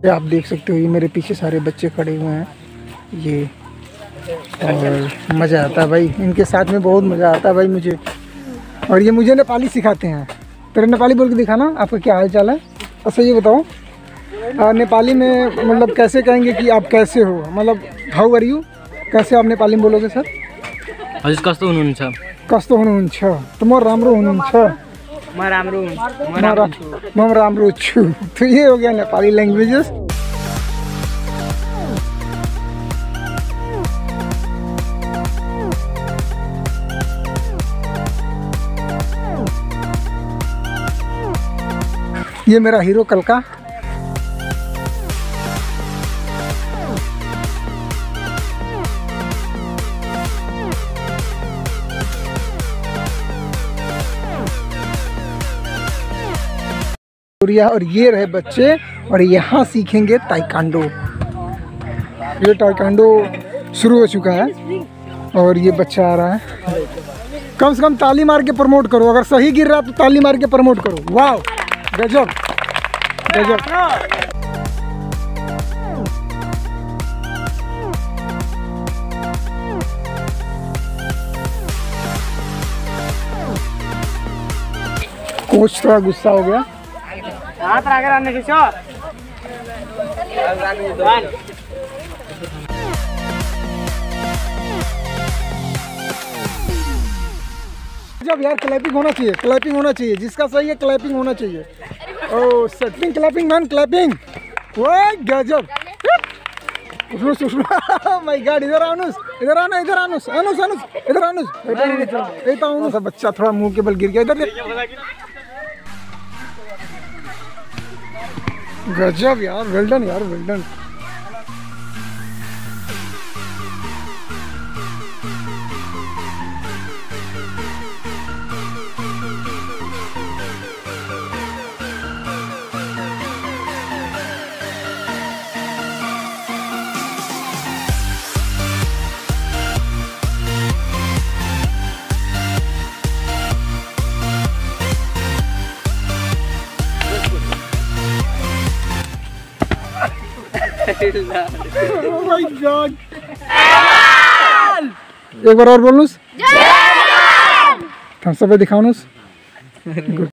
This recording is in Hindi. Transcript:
आप देख सकते हो ये मेरे पीछे सारे बच्चे खड़े हुए हैं ये, और मज़ा आता है भाई इनके साथ में, बहुत मज़ा आता है भाई मुझे। और ये मुझे नेपाली सिखाते हैं। तेरे नेपाली बोल के दिखाना, आपका क्या हाल चाल है। अच्छा ये बताओ नेपाली में मतलब कैसे कहेंगे कि आप कैसे हो, मतलब हाउ आर यू, कैसे आप नेपाली में बोलोगे सर? हजुर कस्तो हुनुहुन्छ? कस्तो हुनुहुन्छ? त म राम्रो हुनुहुन्छ। म राम्रो छु। तो ये हो गया नेपाली लैंग्वेजेस। ये मेरा हीरो कल का। और ये रहे बच्चे, और यहाँ सीखेंगे ताइक्वांडो। ये ताइक्वांडो शुरू हो चुका है और ये बच्चा आ रहा है। कम से कम ताली मार के प्रमोट करो, अगर सही गिर रहा तो ताली मार के प्रमोट करो। वाह गजब गजब। कोच थोड़ा गुस्सा हो गया। जब यार क्लैपिंग होना चाहिए, क्लैपिंग होना चाहिए, जिसका सही है क्लैपिंग होना चाहिए। Oh setting clapping man, clapping. वो गजब। माय गॉड, इधर अनुस, इधर आना, इधर अनुस, अनुस अनुस इधर अनुस, इधर अनुस। बच्चा थोड़ा मुंह के बल गिर गया, इधर गजब यार, वेल डन यार, well done. Oh my God! एक बार और बोलूँ, थम्स अप दिखाऊँ।